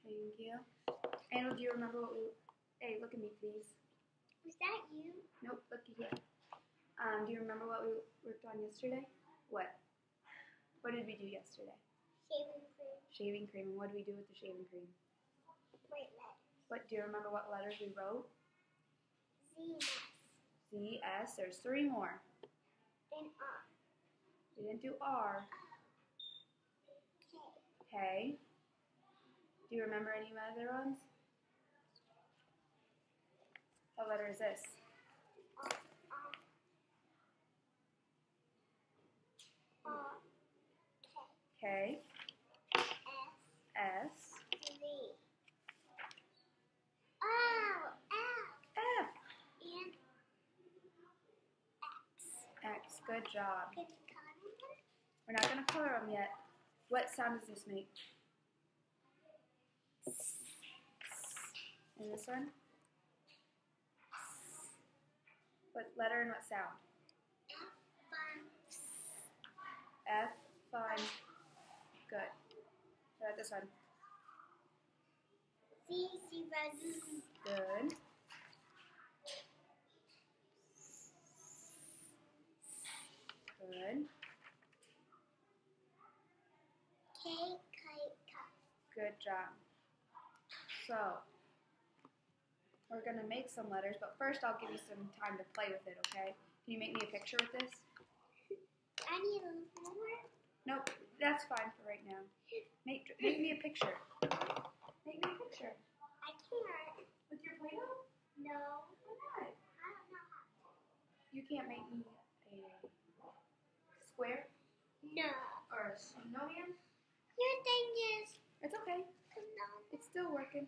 Thank you. And do you remember what we... Hey, look at me, please. Was that you? Nope, look at here. Do you remember what we worked on yesterday? What? What did we do yesterday? Shaving cream. Shaving cream. And what did we do with the shaving cream? Wait, letters. What? Do you remember what letters we wrote? Z and S. Z, S. There's 3 more. And R. We didn't do R. K. K. Do you remember any other ones? What letter is this? R. K. S. S. Z. Oh, F. F. And X. X. Good job. Can you color them? We're not going to color them yet. What sound does this make? And this one? What letter and what sound? F. Fun. Good. What about this one? Z, zebra, Z. Good. Good. K, kite, cup. Good job. So, we're going to make some letters, but first I'll give you some time to play with it, okay? Can you make me a picture with this? I need a little more. Nope, that's fine for right now. Make me a picture. Make me a picture. I can't. With your Play-Doh? No. Why not? I don't know how. You can't make me a square No. or a snowman? Your thing is, It's okay. no. It's still working.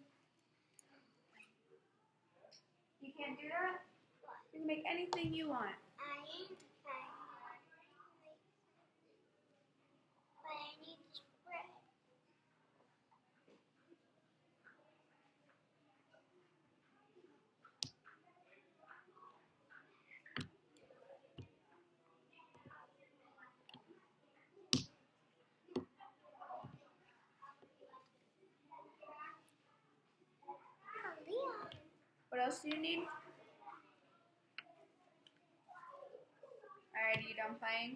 You can't do that? You can make anything you want. I am trying. But I need spread. Oh, Leon. What else do you need? Alright, are you done playing?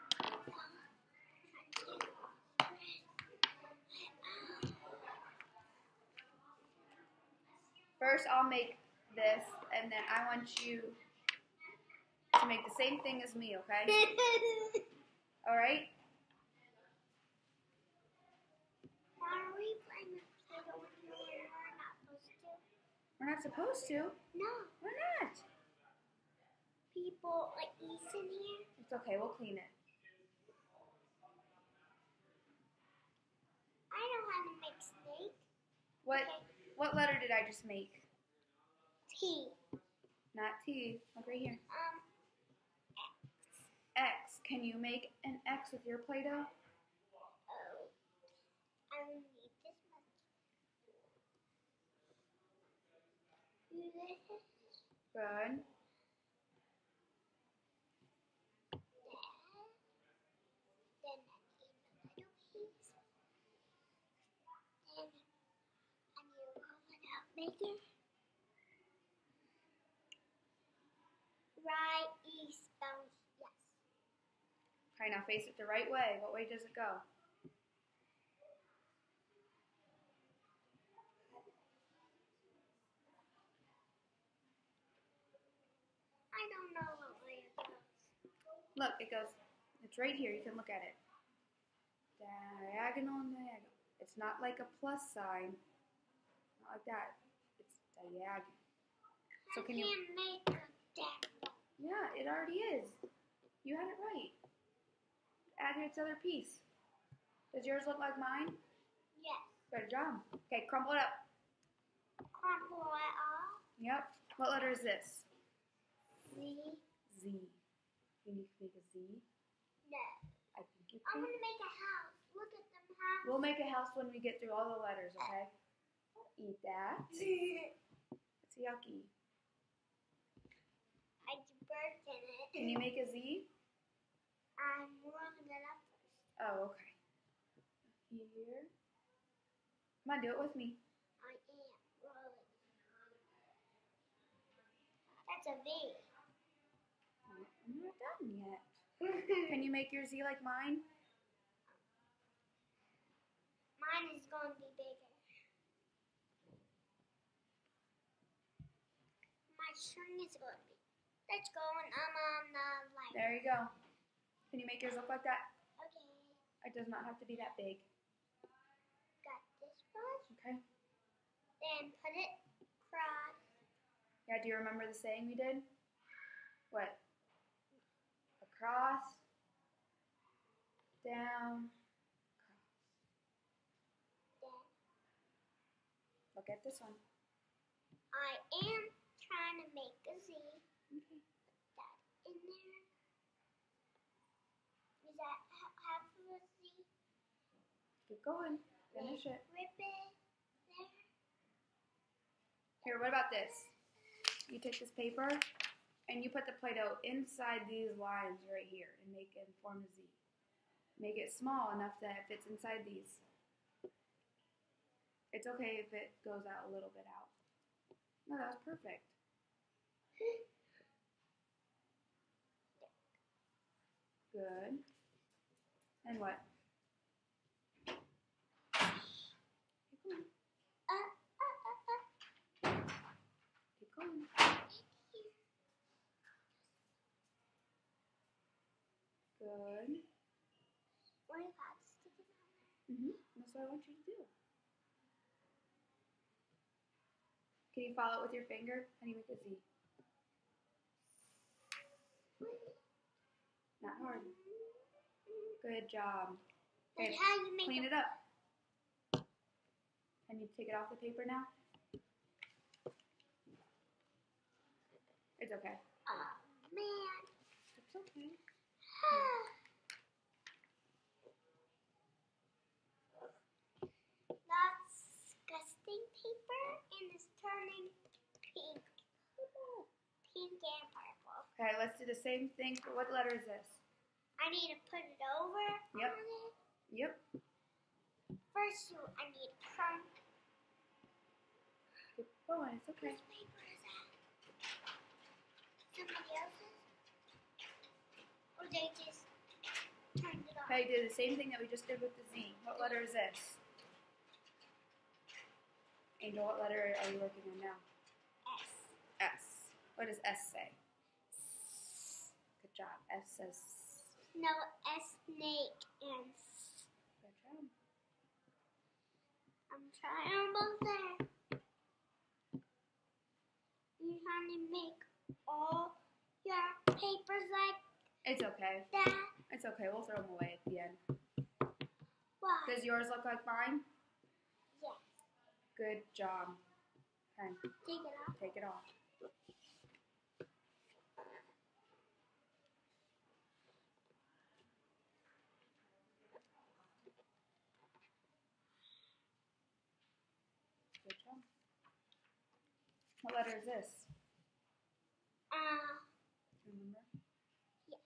First, I'll make this, and then I want you to make the same thing as me, okay? Alright? Are we playing with Play-Doh when we're not supposed to? We're not supposed to. No. Why not? People like eats in here. It's okay, we'll clean it. I know how to make snake. What letter did I just make? T. Not T. Look right here. X. X. Can you make an X with your Play-Doh? Oh. I will need this much. Do this. Good. Then I need a little piece. Then I need to roll it out bigger. Right, east, bounce, yes. Okay, now face it the right way. What way does it go? I don't know what way it goes. Look, it's right here. You can look at it. Diagonal and diagonal. It's not like a plus sign. Not like that. It's diagonal. So can you... I can't make a deck. Yeah, it already is. You had it right. Add its other piece. Does yours look like mine? Yes. Good job. Okay, crumple it up. Crumple it off. Yep. What letter is this? Z. Z. You need to make a Z? No. I think you I'm can. gonna make a house. Look at them house. We'll make a house when we get through all the letters, okay? Eat that. It's yucky. I do birds in it. Can you make a Z? I'm rolling it up first. Oh, okay. Here. Come on, do it with me. a V. I'm not done yet. Can you make your Z like mine? Mine is going to be bigger. My string is going to be. Let's go on the light. There you go. Can you make yours look like that? Okay. It does not have to be that big. Got this one. Okay. Then put it across. Yeah, do you remember the saying we did? What? Across, down, across. Then Look at this one. I am trying to make a Z. Okay. Put that in there. Is that half of a Z? Keep going. Finish it. Rip it there. Here, what about this? You take this paper and you put the Play-Doh inside these lines right here and make it form a Z. Make it small enough that it fits inside these. It's okay if it goes out a little bit out. No, that was perfect. Good. And what? Keep going. Keep going. Good. What about sticking out? That's what I want you to do. Can you follow it with your finger? How do you make a Z? Not hard. Good job. Like Okay, how you make clean it up. Can you take it off the paper now? It's okay. Oh, man. It's okay. That's disgusting paper and it's turning pink. Pink and purple. Okay, let's do the same thing for what letter is this? I need to put it over Yep. on it. Yep. First, I need to crumb. Keep going. It's okay. Whose paper is that? Somebody else's? Or they just turned it off? Okay, do the same thing that we just did with the Z. What letter is this? Angel, what letter are you working on now? S. S. What does S say? Good job. S says No, S snake and S. good job. I'm trying almost there. You're trying to make all your papers like It's okay. that. It's okay. We'll throw them away at the end. Why? Does yours look like mine? Yes. Good job. Okay, Take it off. take it off. Good job. What letter is this? Remember? Yes.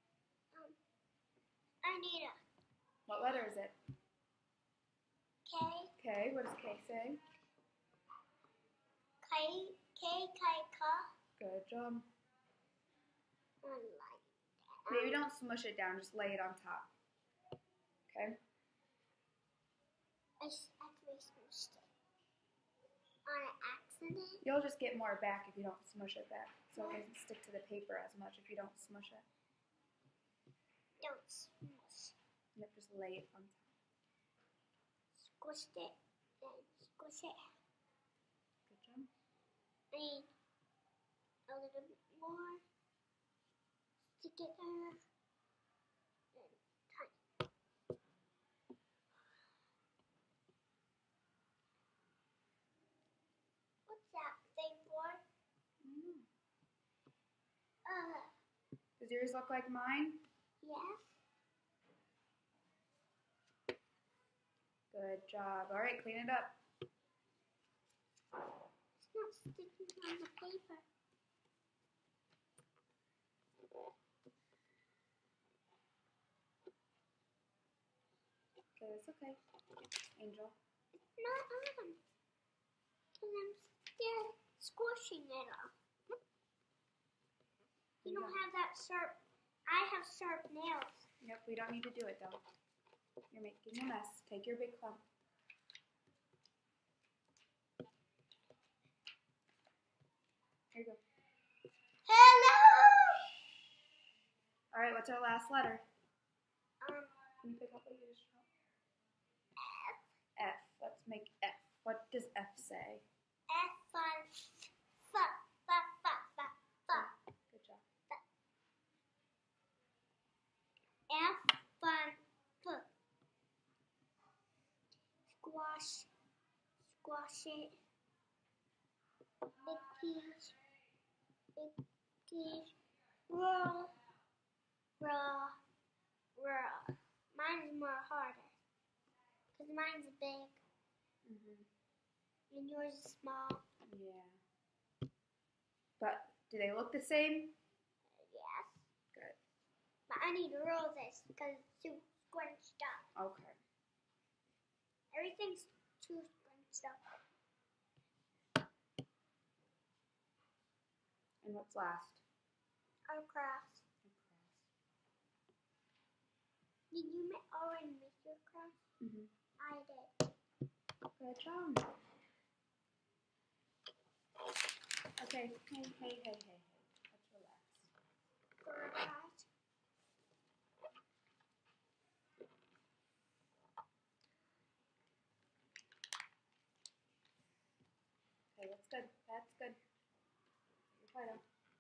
I need a What letter is it? K. K. What does K say? K. Good job. Like that. Maybe don't smush it down. Just lay it on top. Okay. I actually smushed it on an accident. You'll just get more back if you don't smush it back. So it doesn't stick to the paper as much if you don't smush it. Don't smush. Yep, just lay it on top. Squished it. Then squish it. Good job. I need a little bit more. Stick it there. Then tiny. What's that thing for? Does yours look like mine? Yes. Good job. All right, clean it up. It's not sticking on the paper. Okay, that's okay. Angel. It's not on. Because I'm still squishing it off. You don't have that sharp. I have sharp nails. Yep, we don't need to do it though. You're making a mess. Take your big clump. Here you go. Hello. All right, what's our last letter? Um, Can you pick up what you just wrote? F. F. Let's make F. What does F say? F on fuck. Good job. F on foot. Squash. Squash it. Big peach. Big peach. Roll. Roll. Roll. Mine's more harder. Because mine's big and yours is small. Yeah. But do they look the same? Yes. Good. But I need to roll this because it's too squished up. Okay. Everything's too squished up. And what's last? Cross. Did you already make your cross? I did. Good job. Okay. Hey. Let's relax. Cross. Okay, that's good. That's good. Your Play-Doh.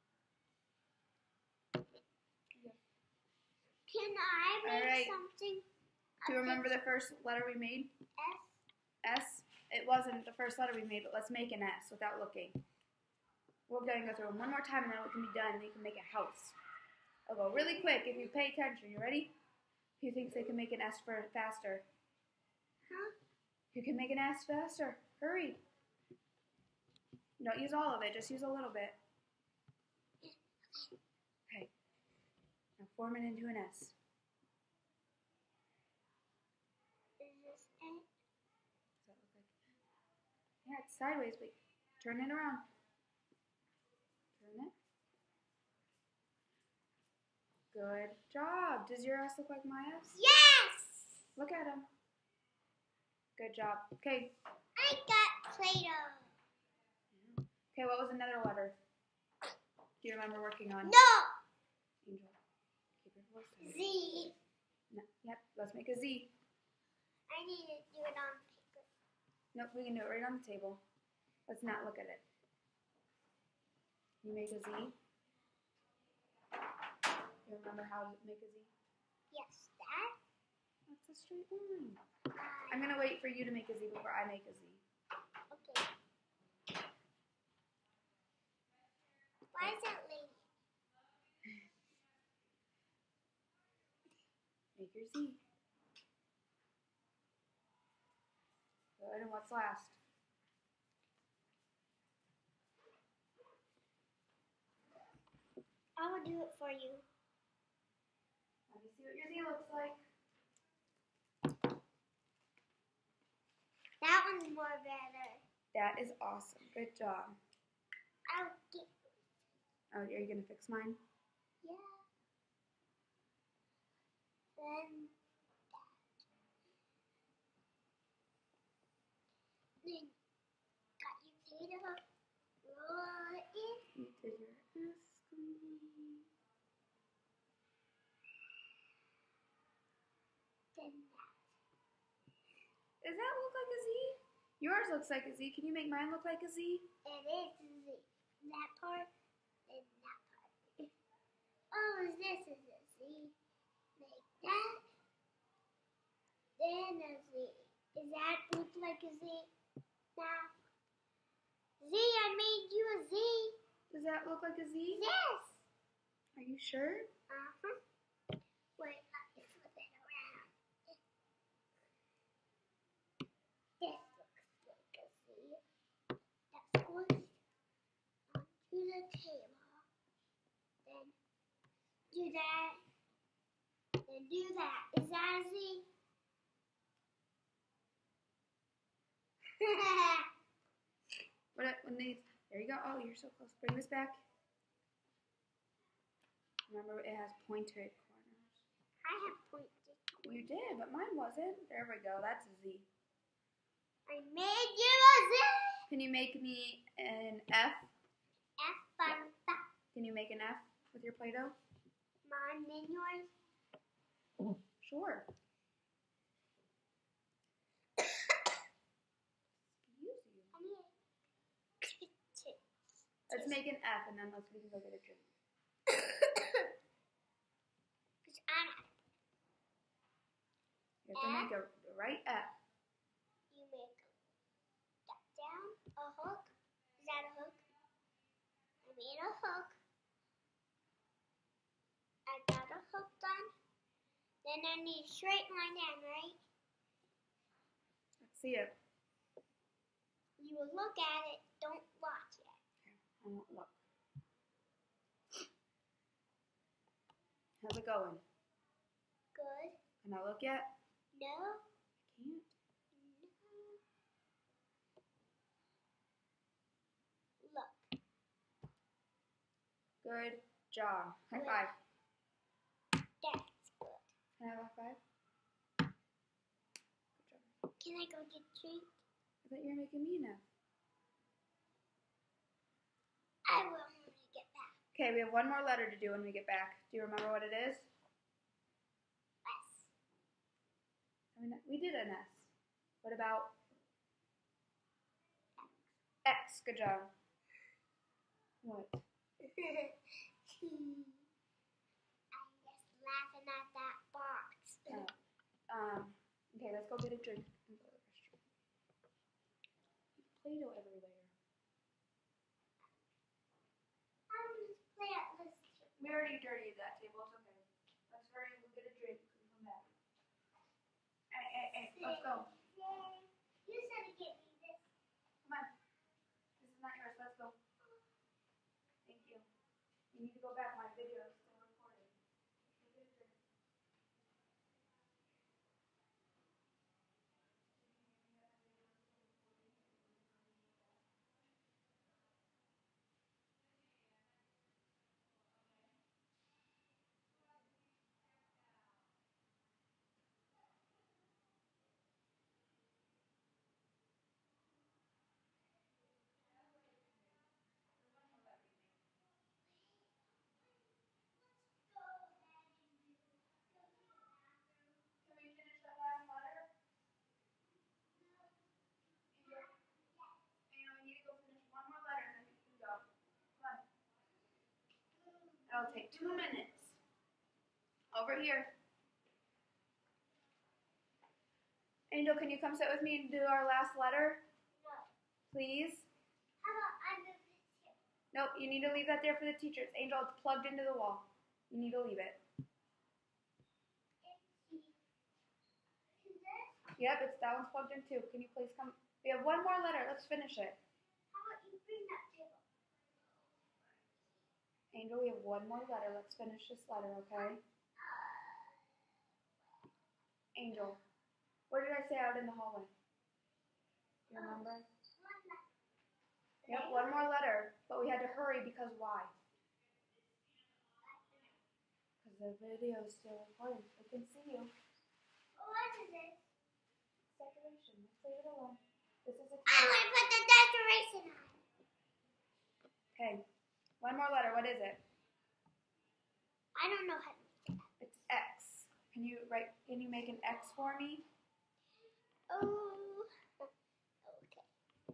Can I make Alright. something? Do you remember the first letter we made? S. S? It wasn't the first letter we made, but let's make an S without looking. We're going to go through them one more time and then we can be done and we can make a house. I'll go really quick if you pay attention. You ready? Who thinks they can make an S for faster? Huh? You can make an S faster. Hurry. Don't use all of it, just use a little bit. Okay. Now form it into an S. Is this it? Does that look like? Yeah, it's sideways, but turn it around. Turn it. Good job. Does your S look like my S? Yes! Look at him. Good job. Okay. I got Play-Doh. Okay, what was another letter? Do you remember working on? No! Angel. Keep your voice down. Z. No. Yep, let's make a Z. I need to do it on paper. Nope, we can do it right on the table. Let's not look at it. You make a Z. You remember how to make a Z? Yes, that. That's a straight line. I'm going to wait for you to make a Z before I make a Z. Okay. Why is it late? Make your Z. Good, and what's last? I will do it for you. Let me see what your Z looks like. That one's more better. That is awesome. Good job. I'll get. Oh, are you going to fix mine? Yeah. Then that. Then got your potato. Roll it in. You did your S. Then that. Does that look like a Z? Yours looks like a Z. Can you make mine look like a Z? It is Z. That part and that part. Oh, this is a Z. Like that. Then a Z. Does that look like a Z? Now. Z, I made you a Z. Does that look like a Z? Yes. Are you sure? Uh-huh. Wait, let me flip it around. This looks like a Z. That's squished onto the table. Then do that. Then do that. Is that a Z? When these, there you go. Oh, you're so close. Bring this back. Remember, it has pointed corners. I have pointed. You did, but mine wasn't. There we go. That's a Z. I made you a Z. Can you make me an F? F for that. Can you make an F with your Play-Doh? Mine and yours. Sure. Excuse you. I need to. Let's make an F and then we can go get a drink. You have to make a right F. You make that down, a hook. Is that a hook? I made a hook. I got a hook done. Then I need a straight line down, right? Let's see it. You will look at it, don't watch it. Okay, I won't look. How's it going? Good. Can I look yet? No. I can't. No. Look. Good job. High Good. five. That's good. Can I have a high five? Good job. Can I go get a drink? I thought you were making me an F. I will when we get back. Okay, we have one more letter to do when we get back. Do you remember what it is? S. I mean, we did an S. What about X? Good job. What? I'm just laughing at that box. Okay, let's go get a drink and go to the restroom. Play-Doh everywhere. I'll just play at this. We already dirtied that table. It's okay. Let's hurry and go get a drink and come back. Hey, let's go. Yay. You said to get me this. Come on. This is not yours. Let's go. Thank you. You need to go back. My video is still recording. Go get a drink. Can we finish that last letter? I need to go finish one more letter and then we can go. Come on. That'll take 2 minutes. Over here. Angel, can you come sit with me and do our last letter? No. Please? How about I move this here? Nope, you need to leave that there for the teachers. Angel, it's plugged into the wall. You need to leave it. Is this? Yep, that one's plugged in too. Can you please come? We have one more letter. Let's finish it. How about you bring that table? Angel, we have one more letter. Let's finish this letter, okay? Angel, what did I say out in the hallway? Do you remember? Yep, one more letter. But we had to hurry because why? Because the video is still recording. I can see you. What is this? Decoration. Let's leave it alone. This is a I'm going to put the decoration on. Okay. One more letter. What is it? I don't know how to make that. It's X. Can you make an X for me? Oh. Okay.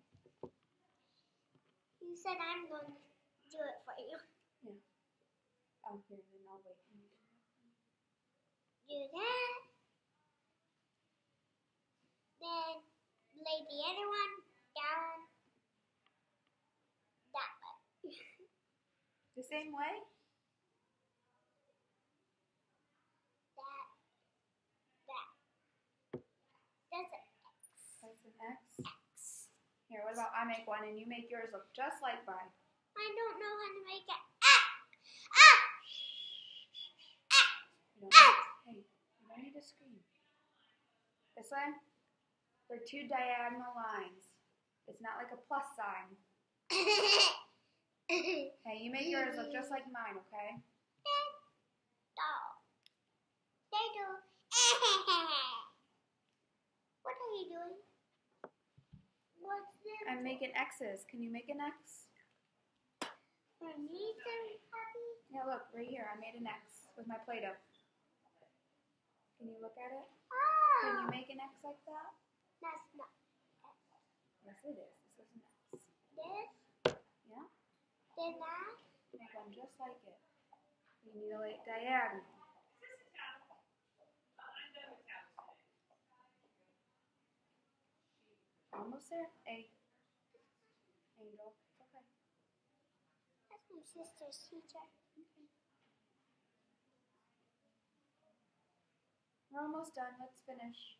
You said I'm going to do it for you. Yeah. Oh, here, then I'll wait. Do that. Then lay the other one down that way. The same way? That's an X. That's an X. Here, what about I make one and you make yours look just like mine? I don't know how to make it. Ah! Hey, you don't need to scream. This one, they're two diagonal lines. It's not like a plus sign. Hey, you make yours look just like mine, okay? you doing? What's this? I'm making X's. Can you make an X? For me to be happy? Yeah, look, right here. I made an X with my Play-Doh. Can you look at it? Oh. Can you make an X like that? That's not Yes, it is. This is an X. this. Yeah? Then that. Make one just like it. You need to lay it diagonal. Almost there. A. Angel. It's okay. That's my sister's teacher. We're almost done. Let's finish.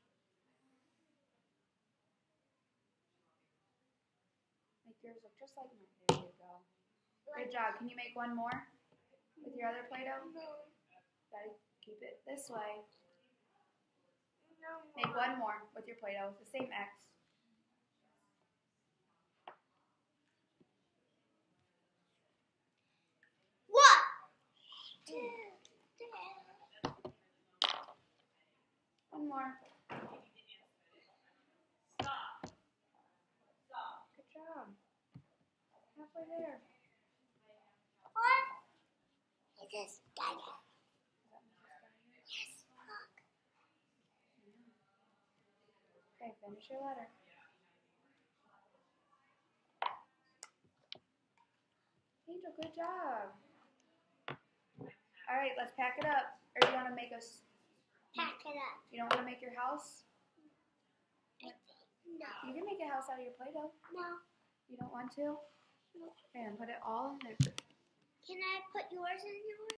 Make yours look just like mine. There you go. Good job. Can you make one more with your other Play-Doh? No. Gotta keep it this way. No. Make one more with your Play-Doh with the same X. One, two, three. One more. Good job. Halfway there. What? It is done. Is that Mrs. Geiger? Yes, look. Okay, finish your letter. Angel, good job. All right, let's pack it up. Or do you want to make us? Pack it up. You don't want to make your house? No. You can make a house out of your Play-Doh. No. You don't want to? No. Okay, and put it all in there. Can I put yours in yours?